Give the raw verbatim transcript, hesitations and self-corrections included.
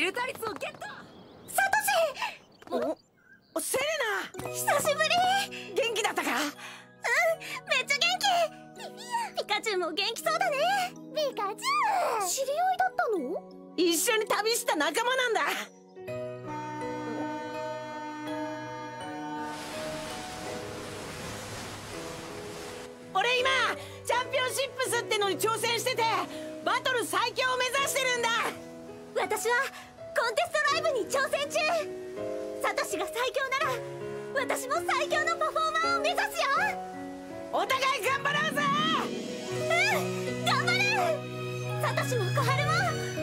ルタリスをゲット。 サトシ。 お、セレナ。 久しぶり。 元気だったか？ うん、めっちゃ元気。ピカチュウも元気そうだね。ピカチュウ。知り合いだったの？ 一緒に旅した仲間なんだ。俺今チャンピオンシップスってのに挑戦してて、バトル最強を目指してるんだ。 私はコンテストライブに挑戦中。サトシが最強なら私も最強のパフォーマーを目指すよ。 お互い頑張ろうぜ。 うん、頑張る。サトシも小春も